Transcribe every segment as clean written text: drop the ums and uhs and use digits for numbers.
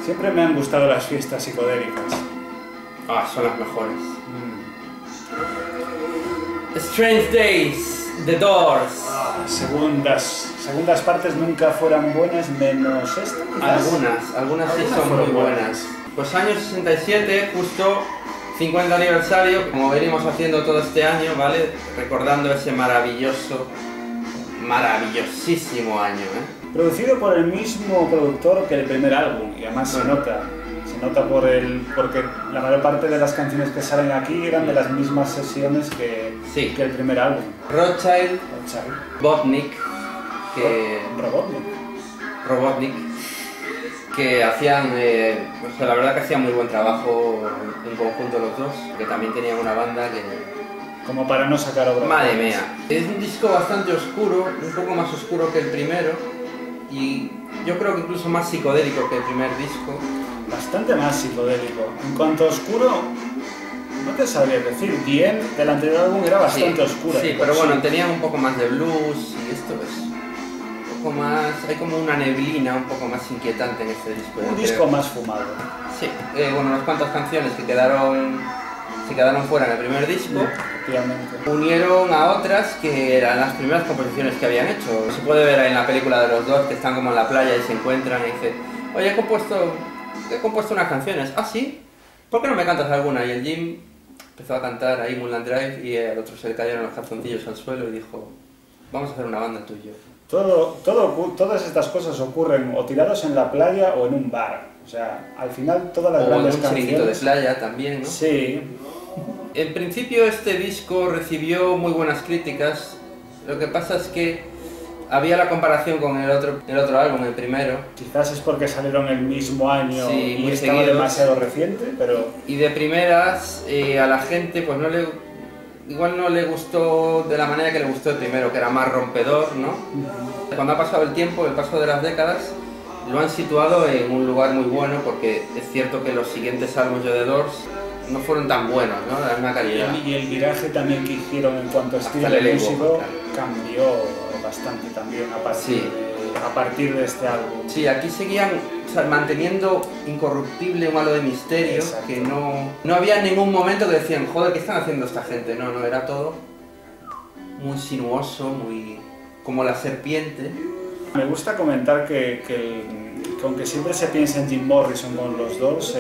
Siempre me han gustado las fiestas psicodélicas. Ah, son las mejores. Strange Days, The Doors. Segundas partes nunca fueran buenas, menos esta. Algunas sí son muy buenas. Pues año 67, justo 50 aniversario, como venimos haciendo todo este año, ¿vale? Recordando ese maravillosísimo año, ¿eh? Producido por el mismo productor que el primer álbum, y además se nota porque la mayor parte de las canciones que salen aquí eran de las mismas sesiones que el primer álbum. Rothschild, Robotnik, que hacían, la verdad que hacían muy buen trabajo en conjunto los dos, que también tenían una banda que... Como para no sacar obras. Madre mía. Es un disco bastante oscuro, un poco más oscuro que el primero, y yo creo que incluso más psicodélico que el primer disco. Bastante más psicodélico. En cuanto a oscuro, no te sabría decir. Bien, del anterior álbum era bastante oscura. Sí, pero bueno, tenían un poco más de blues y esto es un poco más... Hay como una neblina un poco más inquietante en este disco. Un disco más fumado. Sí, bueno, unas cuantas canciones que se quedaron fuera en el primer disco. Unieron a otras que eran las primeras composiciones que habían hecho. Se puede ver en la película de los dos que están como en la playa y se encuentran y dicen: oye, he compuesto unas canciones. ¿Ah, sí? ¿Por qué no me cantas alguna? Y el Jim empezó a cantar ahí Moonland Drive y al otro se le cayeron los calzoncillos al suelo y dijo: vamos a hacer una banda tú y yo. Todas estas cosas ocurren o tirados en la playa o en un bar. O sea, al final todas las grandes canciones... O en un chiringuito de playa también, ¿no? Sí. En principio este disco recibió muy buenas críticas. Lo que pasa es que había la comparación con el otro álbum, el primero. Quizás es porque salieron el mismo año, sí, y muy estaba seguidos, demasiado reciente, pero... Y de primeras a la gente pues igual no le gustó de la manera que le gustó el primero, que era más rompedor, ¿no? Cuando ha pasado el tiempo, el paso de las décadas, lo han situado en un lugar muy bueno, porque es cierto que los siguientes álbumes de The Doors no fueron tan buenos, ¿no? De la misma calidad. Y el viraje también que hicieron en cuanto a estilo de músico cambió bastante también a partir de este álbum. Sí, aquí seguían manteniendo incorruptible un halo de misterio. Exacto. Que no había ningún momento que decían: joder, ¿qué están haciendo esta gente? No, era todo muy sinuoso, muy como la serpiente. Me gusta comentar que aunque siempre se piensa en Jim Morrison con los Doors,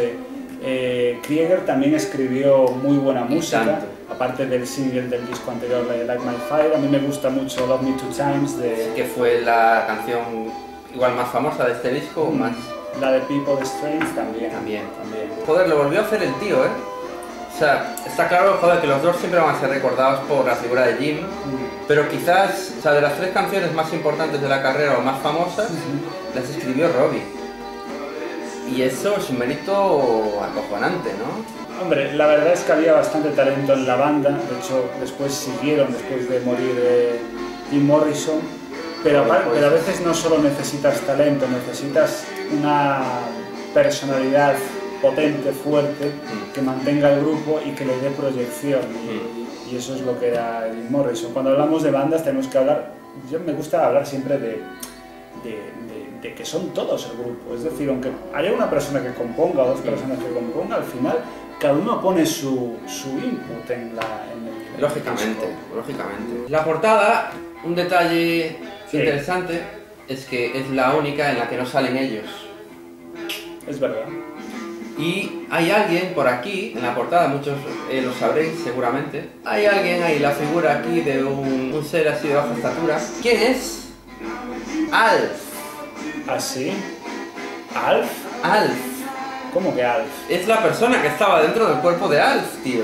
Krieger también escribió muy buena música, aparte del single del disco anterior de Light My Fire. A mí me gusta mucho Love Me Two Times, que fue la canción igual más famosa de este disco, o más. La de People Strange también. Joder, lo volvió a hacer el tío, ¿eh? O sea, está claro, joder, que los dos siempre van a ser recordados por la figura de Jim, pero quizás, de las 3 canciones más importantes de la carrera o más famosas, las escribió Robbie. Y eso es un mérito acojonante, ¿no? Hombre, la verdad es que había bastante talento en la banda. De hecho, después de morir Jim Morrison. Pero a veces no solo necesitas talento, necesitas una personalidad potente, fuerte, que mantenga el grupo y que le dé proyección. Y eso es lo que era Jim Morrison. Cuando hablamos de bandas tenemos que hablar... Me gusta hablar siempre de que son todos el grupo. Es decir, aunque haya una persona que componga o 2 personas que compongan, al final cada uno pone su input en el lógicamente. La portada, un detalle interesante, es que es la única en la que no salen ellos. Es verdad. Y hay alguien por aquí, en la portada, muchos lo sabréis seguramente, hay alguien ahí, la figura aquí de un ser así de baja estatura. ¿Quién es? Alf. ¿Ah, sí? ¿Alf? Alf. ¿Cómo que Alf? Es la persona que estaba dentro del cuerpo de Alf, tío.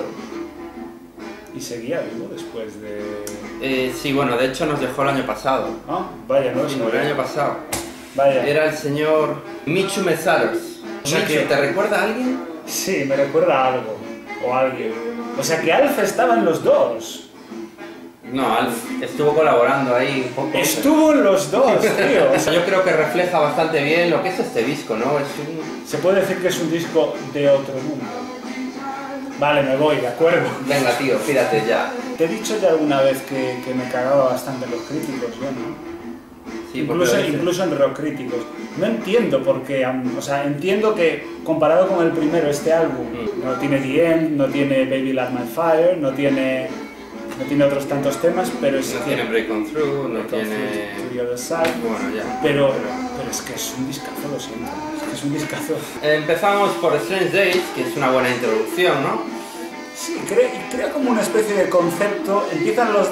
¿Y seguía vivo después de...? Sí, bueno, de hecho nos dejó el año pasado. Ah, vaya, no sí, el año pasado. Vaya. Era el señor Michu Meszaros. O sea, ¿te recuerda a alguien? Sí, me recuerda a algo. O a alguien. O sea, que Alf estaba en los dos. No, Alf estuvo colaborando ahí un poco. Estuvo en los dos, tío. O sea, yo creo que refleja bastante bien lo que es este disco, ¿no? Se puede decir que es un disco de otro mundo. Vale, me voy, de acuerdo. Venga, tío, pírate ya. Te he dicho ya alguna vez que me cagaba bastante los críticos, ¿no? Sí, incluso en rock críticos. No entiendo por qué, o sea, entiendo que comparado con el primero, este álbum no tiene The End, no tiene Baby Light My Fire, no tiene otros tantos temas, pero es no que... tiene Break On Through, no tiene... To the Other Side, bueno, ya. pero es que es un discazo, lo siento, es que es un discazo. Empezamos por Strange Days, que es una buena introducción, ¿no? Sí, crea como una especie de concepto. Empiezan las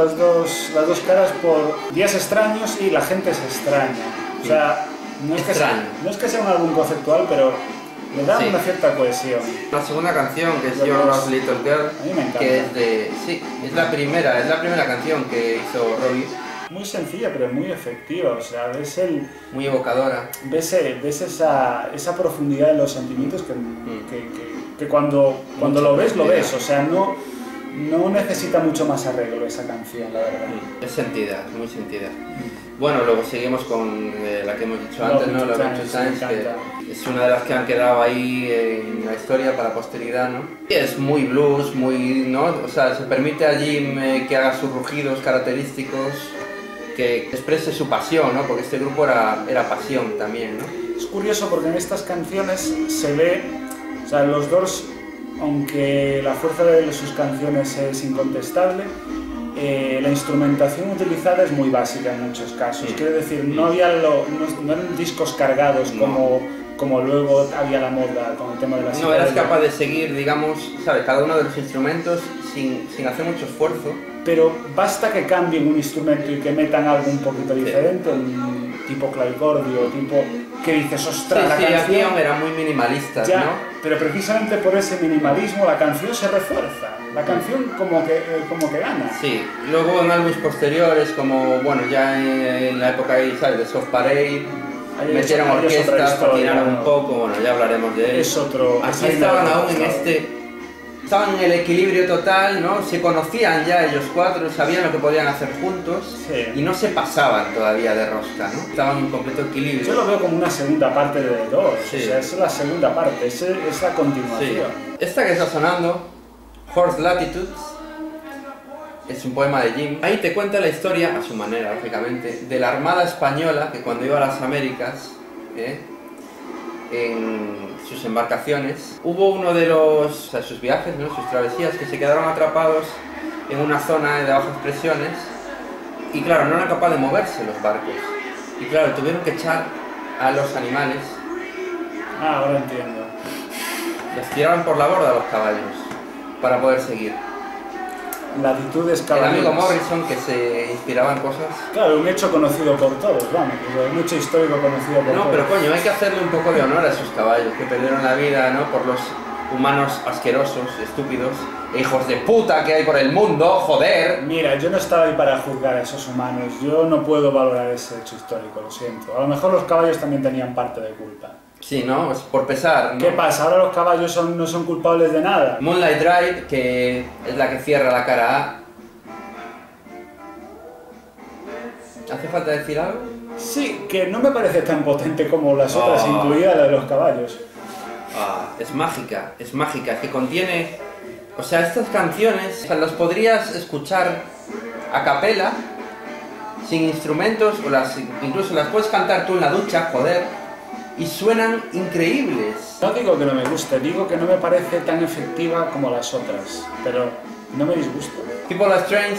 dos caras por días extraños y la gente se extraña. O sea, no es que sea un álbum conceptual, pero le da una cierta cohesión. La segunda canción, que es Your Lost Little Girl, a mí me encanta. que es de... Sí, es la primera canción que hizo Robbie. Muy sencilla, pero muy efectiva. O sea, muy evocadora. Ves esa profundidad de los sentimientos que cuando lo ves, lo ves. O sea, no necesita mucho más arreglo esa canción, la verdad. Es sentida, muy sentida. Bueno, luego seguimos con la que hemos dicho antes, ¿no? Love It 2 Times, que es una de las que han quedado ahí en la historia para la posteridad, ¿no? Y es muy blues, muy, ¿no? O sea, se permite a Jim que haga sus rugidos característicos, que exprese su pasión, ¿no? Porque este grupo era pasión también, ¿no? Es curioso porque en estas canciones se ve, o sea, los Doors, aunque la fuerza de sus canciones es incontestable, la instrumentación utilizada es muy básica en muchos casos. Quiero decir, no eran discos cargados como luego había la moda con el tema de la no, eras capaz de seguir, digamos, ¿sabes? Cada uno de los instrumentos sin hacer mucho esfuerzo. Pero basta que cambien un instrumento y que metan algo un poquito diferente, un tipo clavicordio, tipo que dices, ostras, la canción era muy minimalista, ya, ¿no? Pero precisamente por ese minimalismo la canción se refuerza, la canción como que gana. Sí, luego en álbumes posteriores, como, bueno, ya en la época ahí, ¿sabes? De Soft Parade, metieron orquestas, patinaron un poco, bueno, ya hablaremos de eso. Aquí estaban aún estaban en el equilibrio total, ¿no? Se conocían ya ellos cuatro, sabían lo que podían hacer juntos, sí, y no se pasaban todavía de rosca, ¿no? Estaban en completo equilibrio. Yo lo veo como una segunda parte de The Doors, sí. O sea, es la segunda parte, es la continuación. Sí. Esta que está sonando, Horse Latitudes, es un poema de Jim. Ahí te cuenta la historia, a su manera, lógicamente, de la Armada Española que cuando iba a las Américas, en sus embarcaciones, hubo uno de sus viajes, ¿no? Sus travesías, que se quedaron atrapados en una zona de bajas presiones y claro, no eran capaces de moverse los barcos y claro, tuvieron que echar a los animales. Ahora entiendo. Los tiraban por la borda a los caballos para poder seguir. Latitudes caballeros. El amigo Morrison, que se inspiraba en cosas. Claro, un hecho conocido por todos, vamos, un hecho histórico conocido por todos. No, pero coño, hay que hacerle un poco de honor a esos caballos que perdieron la vida, ¿no? Por los humanos asquerosos, estúpidos, hijos de puta que hay por el mundo, joder. Mira, yo no estaba ahí para juzgar a esos humanos, yo no puedo valorar ese hecho histórico, lo siento. A lo mejor los caballos también tenían parte de culpa. Sí, ¿no? Pues por pesar, ¿no? ¿Qué pasa? ¿Ahora los caballos no son culpables de nada? Moonlight Drive, que es la que cierra la cara A. ¿Hace falta decir algo? Sí, que no me parece tan potente como las otras, incluida la de los caballos. Es mágica, es que contiene... O sea, estas canciones, o sea, las podrías escuchar a capela, sin instrumentos, o incluso las puedes cantar tú en la ducha, joder. Y suenan increíbles. No digo que no me guste, digo que no me parece tan efectiva como las otras, pero no me disgusta. People Are Strange.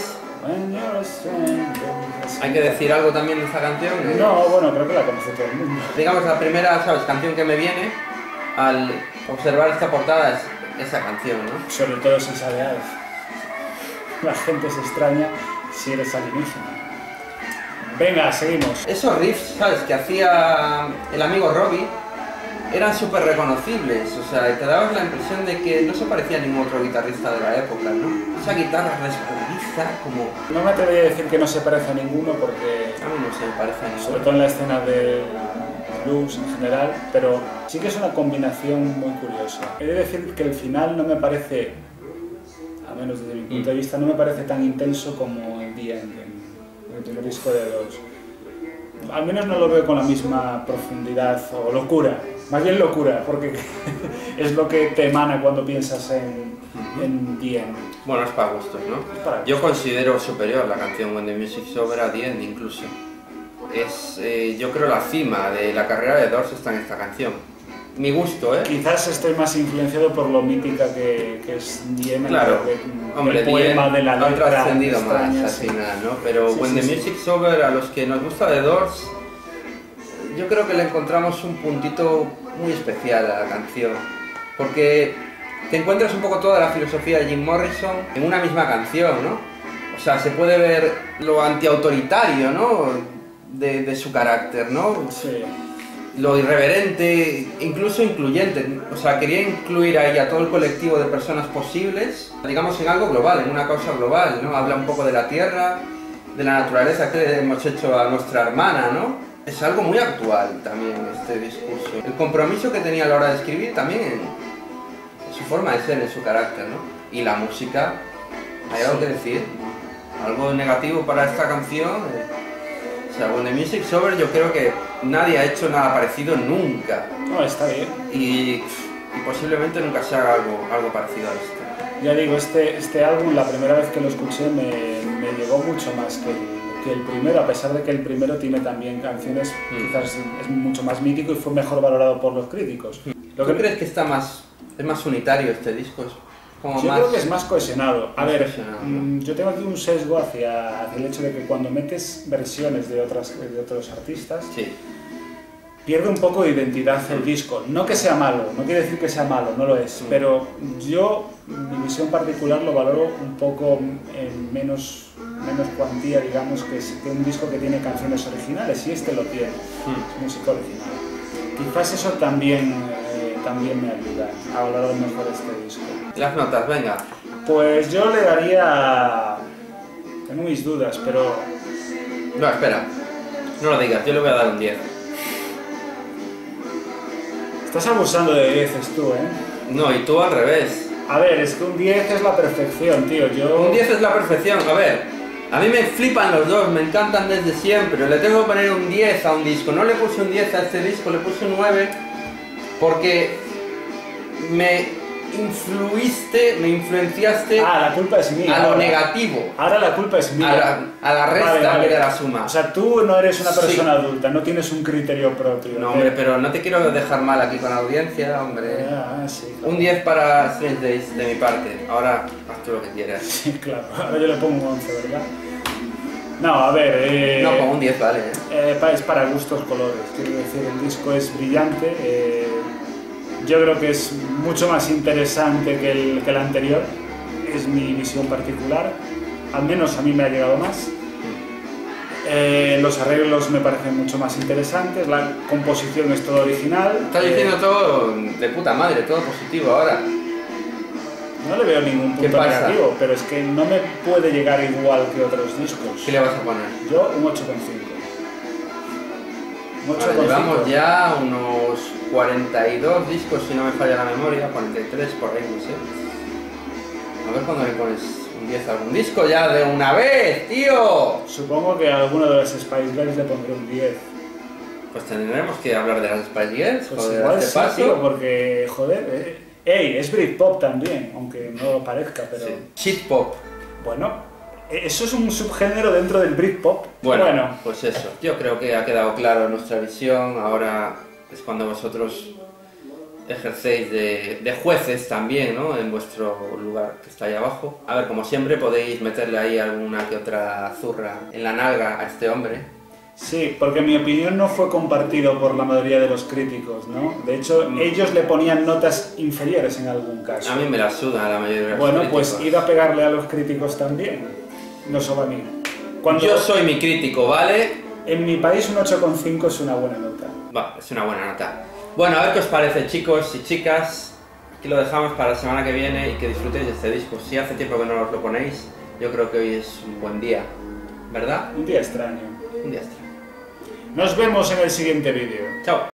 ¿Hay que decir algo también de esta canción? No, bueno, creo que la conoce todo el mundo. Digamos, la primera, ¿sabes?, canción que me viene al observar esta portada es esa canción, ¿no? Sobre todo si sale Alf. La gente se extraña si eres alienígena. Venga, seguimos. Esos riffs, ¿sabes?, que hacía el amigo Robbie eran súper reconocibles, o sea, te dabas la impresión de que no se parecía a ningún otro guitarrista de la época, ¿no? Esa guitarra respondiza como... No me atrevería a decir que no se parece a ninguno porque... A mí no se me parece a ninguno. Sobre todo en la escena de blues en general, pero sí que es una combinación muy curiosa. He de decir que el final no me parece, a menos desde mi punto de vista, no me parece tan intenso como el The End, el primer disco de Doors. Al menos no lo veo con la misma profundidad o locura, más bien locura, porque es lo que te emana cuando piensas en The End. Bueno, es para gustos, ¿no? Es para Yo considero superior la canción When the Music's Over a The End incluso. es, yo creo, la cima de la carrera de Doors está en esta canción. Mi gusto, ¿eh? Quizás estoy más influenciado por lo mítica que es Diem, claro. Hombre, el poema de la letra. Han trascendido más al sí. final, ¿no? Pero sí, When the sí. Music's Over, a los que nos gusta de Doors, yo creo que le encontramos un puntito muy especial a la canción. Porque te encuentras un poco toda la filosofía de Jim Morrison en una misma canción, ¿no? O sea, se puede ver lo antiautoritario, ¿no? De su carácter, ¿no? Sí. Lo irreverente, incluso incluyente. O sea, quería incluir ahí a todo el colectivo de personas posibles, digamos, en algo global, en una causa global, ¿no? Habla un poco de la tierra, de la naturaleza que le hemos hecho a nuestra hermana, ¿no? Es algo muy actual también este discurso. El compromiso que tenía a la hora de escribir también en su forma de ser, en su carácter, ¿no? Y la música, hay algo que decir. Algo negativo para esta canción. O sea, When the Music's Over, yo creo que nadie ha hecho nada parecido nunca. No, está bien. Y posiblemente nunca se haga algo parecido a esto. Ya digo, este álbum, la primera vez que lo escuché, me llegó mucho más que el primero, a pesar de que el primero tiene también canciones, quizás es mucho más mítico y fue mejor valorado por los críticos. ¿Tú crees que es más unitario este disco? Como yo creo que es más cohesionado. A ver, ¿no? yo tengo aquí un sesgo hacia el hecho de que cuando metes versiones de otros artistas, sí, pierde un poco de identidad el disco. No que sea malo, no quiere decir que sea malo, no lo es, pero yo, mi visión particular, lo valoro un poco en menos cuantía, digamos, que un disco que tiene canciones originales, y este lo tiene, es música original. Quizás eso también me ayuda a valorar mejor este disco. Las notas, venga. Pues yo le daría... Tengo mis dudas, pero... No, espera, no lo digas, yo le voy a dar un 10. Estás abusando de 10 tú, ¿eh? No, y tú al revés. A ver, es que un 10 es la perfección, tío. Un 10 es la perfección, a ver. A mí me flipan los dos, me encantan desde siempre. Le tengo que poner un 10 a un disco. No le puse un 10 a este disco, le puse un 9 porque me influenciaste la culpa es mía, a lo ahora. Negativo. Ahora la culpa es mía. A la resta que de la suma. O sea, tú no eres una persona adulta, no tienes un criterio propio. No, hombre, pero no te quiero dejar mal aquí con la audiencia, hombre. Sí, claro. Un 10 para Strange Days de mi parte. Ahora haz tú lo que quieras. Sí, claro. Ahora yo le pongo un 11, ¿verdad? No, a ver... no, con un 10 vale. Es para gustos colores. Quiero decir, el disco es brillante. Yo creo que es mucho más interesante que el anterior. Es mi visión particular. Al menos a mí me ha llegado más. Los arreglos me parecen mucho más interesantes. La composición es todo original. Estás diciendo todo de puta madre, todo positivo ahora. No le veo ningún punto negativo, pero es que no me puede llegar igual que otros discos. ¿Qué le vas a poner? Yo un 8,5. Vale, llevamos ya unos 42 discos, si no me falla la memoria, 43 por ahí, no sé. A ver cuándo le pones un 10 a algún disco ya de una vez, tío. Supongo que a alguno de los Spice Girls le pondré un 10. Pues tendremos que hablar de las Spice Girls, pues joder, igual este sí, paso. tío, porque, joder, es Britpop también, aunque no lo parezca, pero... Sí. Shitpop. Bueno, eso es un subgénero dentro del Britpop. Bueno, pues eso. Yo creo que ha quedado claro nuestra visión. Ahora es cuando vosotros ejercéis de jueces también, ¿no? En vuestro lugar que está ahí abajo. A ver, como siempre podéis meterle ahí alguna que otra zurra en la nalga a este hombre. Sí, porque mi opinión no fue compartido por la mayoría de los críticos, ¿no? De hecho, ellos le ponían notas inferiores en algún caso. A mí me la suda la mayoría de los Bueno, críticos. pues id a pegarle a los críticos también, no solo a mí. Yo soy mi crítico, ¿vale? En mi país un 8,5 es una buena nota. Va, es una buena nota. Bueno, a ver qué os parece, chicos y chicas. Aquí lo dejamos para la semana que viene y que disfrutéis de este disco. Si hace tiempo que no os lo ponéis, yo creo que hoy es un buen día, ¿verdad? Un día extraño. Un día extraño. Nos vemos en el siguiente vídeo. Chao.